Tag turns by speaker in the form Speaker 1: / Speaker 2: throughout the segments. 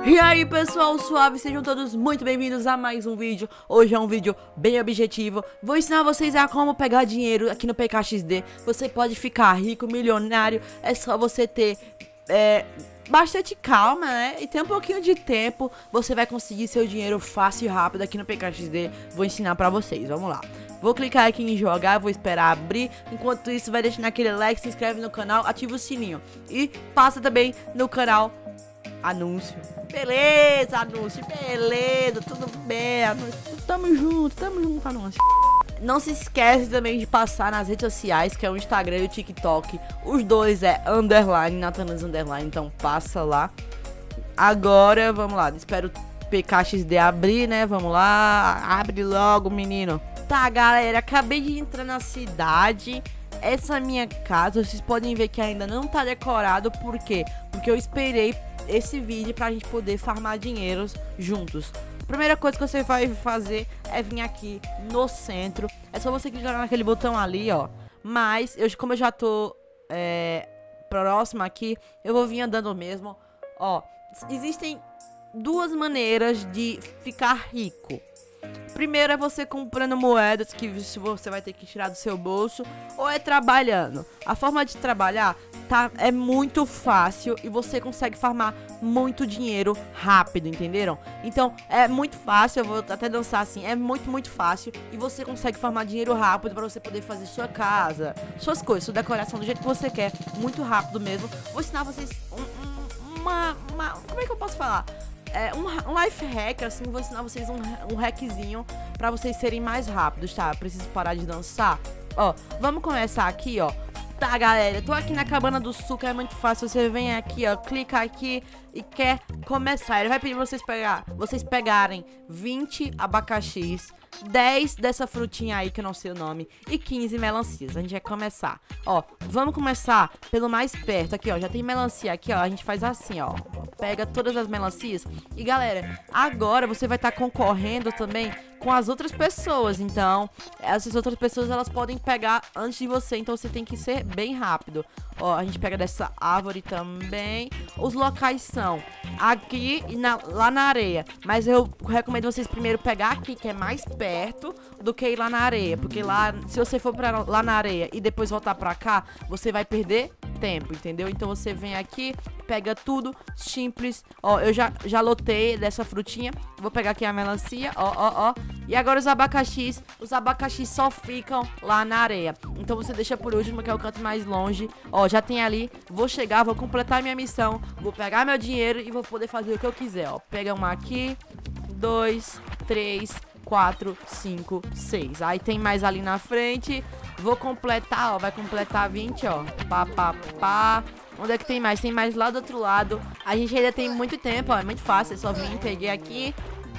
Speaker 1: E aí pessoal suave, sejam todos muito bem-vindos a mais um vídeo. Hoje é um vídeo bem objetivo. Vou ensinar vocês a como pegar dinheiro aqui no PKXD. Você pode ficar rico, milionário. É só você ter bastante calma, né? E ter um pouquinho de tempo. Você vai conseguir seu dinheiro fácil e rápido aqui no PKXD. Vou ensinar pra vocês, vamos lá. Vou clicar aqui em jogar, vou esperar abrir. Enquanto isso, vai deixando aquele like, se inscreve no canal, ativa o sininho. E passa também no canal Anúncio. Beleza, Anúncio, beleza, tudo bem, Anúncio. Tamo junto, Anúncio. Não se esquece também de passar nas redes sociais, que é o Instagram e o TikTok. Os dois é underline, Nathanas underline, então passa lá. Agora, vamos lá, espero o PKXD abrir, né, vamos lá. Abre logo, menino. Tá, galera, acabei de entrar na cidade. Essa é a minha casa, vocês podem ver que ainda não tá decorado. Por quê? Porque eu esperei esse vídeo pra gente poder farmar dinheiros juntos. A primeira coisa que você vai fazer é vir aqui no centro. É só você clicar naquele botão ali, ó. Mas, como eu já tô próximo aqui, eu vou vir andando mesmo. Ó, existem duas maneiras de ficar rico. Primeiro é você comprando moedas que você vai ter que tirar do seu bolso, ou é trabalhando. A forma de trabalhar é muito fácil e você consegue farmar muito dinheiro rápido, entenderam? Então é muito fácil, eu vou até dançar assim, é muito fácil e você consegue farmar dinheiro rápido para você poder fazer sua casa, suas coisas, sua decoração do jeito que você quer, muito rápido mesmo. Vou ensinar vocês como é que eu posso falar? Um life hack, assim, vou ensinar vocês um hackzinho pra vocês serem mais rápidos, tá? Preciso parar de dançar. Ó, vamos começar aqui, ó. Tá, galera, eu tô aqui na Cabana do Sul, que é muito fácil. Você vem aqui, ó, clica aqui e quer começar. Ele vai pedir pra vocês pegarem 20 abacaxis, 10 dessa frutinha aí que eu não sei o nome e 15 melancias. A gente vai começar. Ó, vamos começar pelo mais perto. Aqui, ó, já tem melancia aqui, ó. A gente faz assim, ó. Pega todas as melancias. E, galera, agora você vai estar concorrendo também com as outras pessoas. Então, essas outras pessoas, elas podem pegar antes de você. Então, você tem que ser bem rápido. Ó, a gente pega dessa árvore também. Os locais são aqui e lá na areia. Mas eu recomendo vocês primeiro pegar aqui, que é mais perto, do que ir lá na areia. Porque lá, se você for lá na areia e depois voltar pra cá, você vai perder tempo, entendeu? Então você vem aqui, pega tudo simples. Ó, eu já lotei dessa frutinha. Vou pegar aqui a melancia, ó. E agora os abacaxis só ficam lá na areia. Então você deixa por último, que é o canto mais longe. Ó, já tem ali. Vou chegar, vou completar minha missão. Vou pegar meu dinheiro e vou poder fazer o que eu quiser, ó. Pega uma aqui, 2, 3, 4, 5, 6. Aí tem mais ali na frente. Vou completar, ó. Vai completar 20, ó. Pá. Onde é que tem mais? Tem mais lá do outro lado. A gente ainda tem muito tempo, ó. É muito fácil. É só vir, peguei aqui.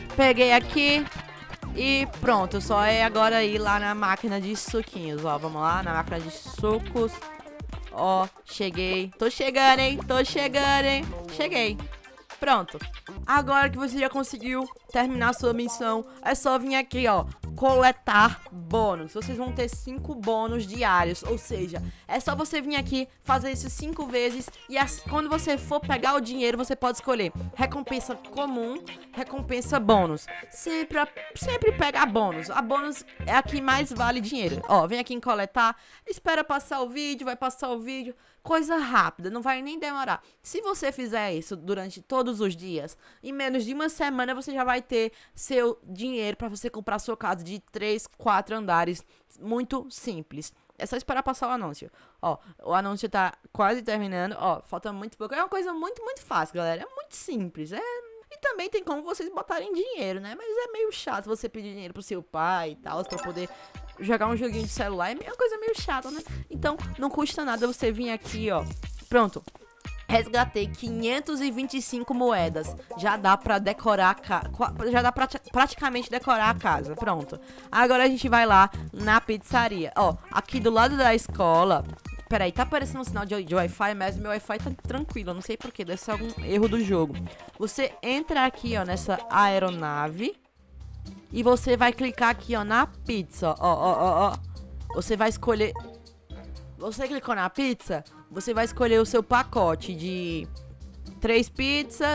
Speaker 1: E pronto. Só é agora ir lá na máquina de suquinhos, ó. Vamos lá, na máquina de sucos. Ó, cheguei. Tô chegando, hein? Cheguei. Pronto. Agora que você já conseguiu terminar a sua missão, é só vir aqui, ó, coletar bônus. Vocês vão ter 5 bônus diários, ou seja, é só você vir aqui, fazer isso 5 vezes e quando você for pegar o dinheiro, você pode escolher recompensa comum, recompensa bônus. Sempre pega bônus. A bônus é a que mais vale dinheiro. Ó, vem aqui em coletar, espera passar o vídeo, vai passar o vídeo. Coisa rápida, não vai nem demorar. Se você fizer isso durante todos os dias, em menos de uma semana você já vai ter seu dinheiro para você comprar sua casa de 3, 4 andares. Muito simples. É só esperar passar o anúncio. Ó, o anúncio tá quase terminando. Ó, falta muito pouco. É uma coisa muito fácil, galera. É muito simples. E também tem como vocês botarem dinheiro, né? Mas é meio chato você pedir dinheiro pro seu pai e tal, pra poder jogar um joguinho de celular. É uma coisa meio chata, né? Então, não custa nada você vir aqui, ó. Pronto. Resgatei 525 moedas. Já dá pra decorar já dá pra praticamente decorar a casa. Pronto. Agora a gente vai lá na pizzaria. Ó, aqui do lado da escola. Peraí, tá aparecendo um sinal de Wi-Fi, mas meu Wi-Fi tá tranquilo. Eu não sei porquê, deve ser algum erro do jogo. Você entra aqui, ó, nessa aeronave. E você vai clicar aqui, ó, na pizza. Ó. Você vai escolher... Você clicou na pizza, você vai escolher o seu pacote de 3 pizzas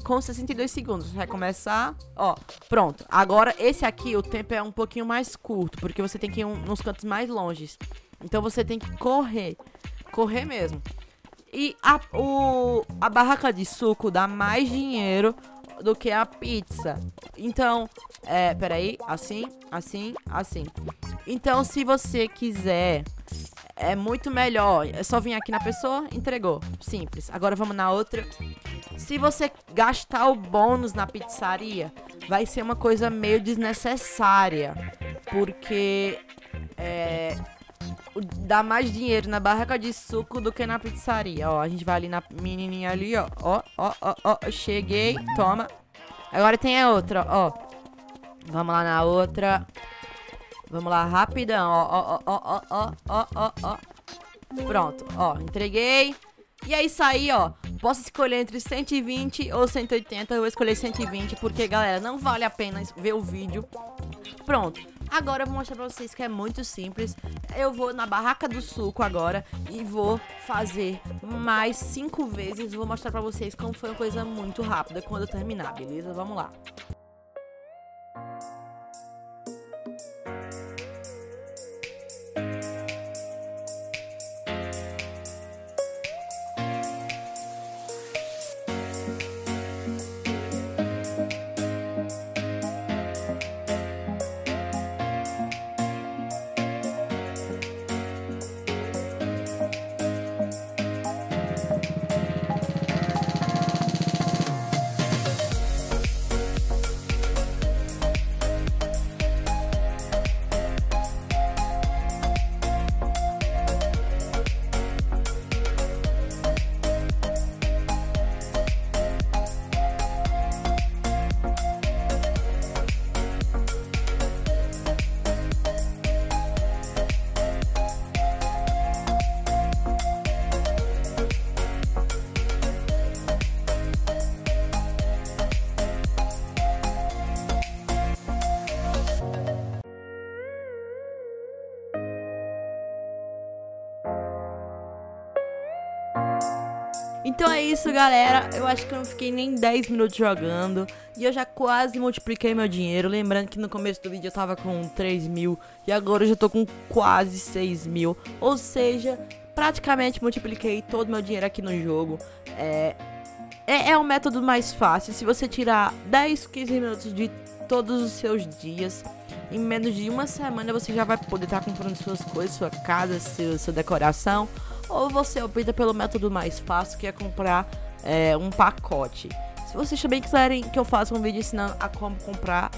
Speaker 1: com 62 segundos. Vai começar, ó, pronto. Agora, esse aqui, o tempo é um pouquinho mais curto, porque você tem que ir nos cantos mais longes. Então, você tem que correr mesmo. E a barraca de suco dá mais dinheiro do que a pizza. Então, peraí, assim. Então, se você quiser, é muito melhor. É só vir aqui na pessoa, entregou. Simples. Agora vamos na outra. Se você gastar o bônus na pizzaria, vai ser uma coisa meio desnecessária. Porque dá mais dinheiro na barraca de suco do que na pizzaria. Ó, a gente vai ali na menininha ali, ó. Ó, cheguei, toma. Agora tem a outra, ó. Vamos lá na outra. Vamos lá, rapidão, ó. Pronto, ó, entreguei. E é isso aí, ó. Posso escolher entre 120 ou 180. Eu vou escolher 120 porque, galera, não vale a pena ver o vídeo. Pronto. Agora eu vou mostrar pra vocês que é muito simples. Eu vou na barraca do suco agora e vou fazer mais 5 vezes. Vou mostrar pra vocês como foi uma coisa muito rápida quando eu terminar, beleza? Vamos lá. Então é isso, galera. Eu acho que eu não fiquei nem 10 minutos jogando e eu já quase multipliquei meu dinheiro. Lembrando que no começo do vídeo eu tava com 3 mil e agora eu já tô com quase 6 mil. Ou seja, praticamente multipliquei todo meu dinheiro aqui no jogo. É um método mais fácil. Se você tirar 10, 15 minutos de todos os seus dias, em menos de uma semana você já vai poder estar comprando suas coisas, sua casa, sua decoração. Ou você opta pelo método mais fácil, que é comprar um pacote. Se vocês também quiserem que eu faça um vídeo ensinando a como comprar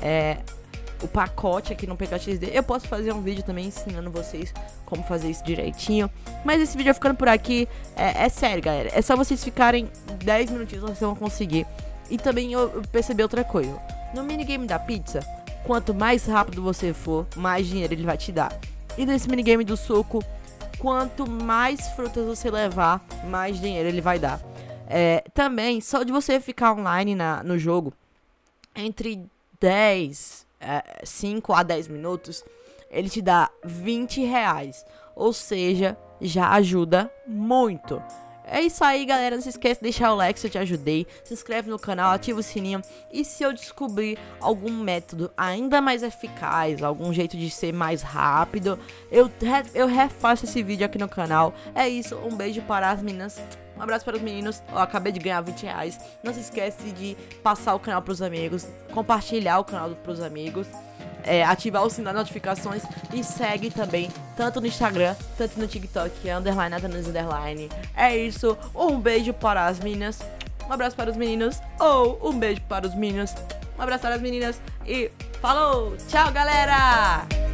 Speaker 1: o pacote aqui no PKXD, eu posso fazer um vídeo também ensinando vocês como fazer isso direitinho. Mas esse vídeo vai ficando por aqui. É sério, galera. É só vocês ficarem 10 minutinhos, vocês vão conseguir. E também eu percebi outra coisa. No minigame da pizza, quanto mais rápido você for, mais dinheiro ele vai te dar. E nesse minigame do suco, quanto mais frutas você levar, mais dinheiro ele vai dar. Também, só de você ficar online no jogo, entre 5 a 10 minutos, ele te dá 20 reais. Ou seja, já ajuda muito. É isso aí, galera. Não se esqueça de deixar o like se eu te ajudei. Se inscreve no canal, ativa o sininho. E se eu descobrir algum método ainda mais eficaz, algum jeito de ser mais rápido, eu refaço esse vídeo aqui no canal. É isso, um beijo para as meninas. Um abraço para os meninos. Eu acabei de ganhar 20 reais. Não se esquece de passar o canal para os amigos, compartilhar o canal para os amigos. Ativar o sininho das notificações e segue também, tanto no Instagram, tanto no TikTok, _, É isso, um beijo para as meninas, um abraço para os meninos, ou um beijo para os meninos, um abraço para as meninas e falou, tchau, galera!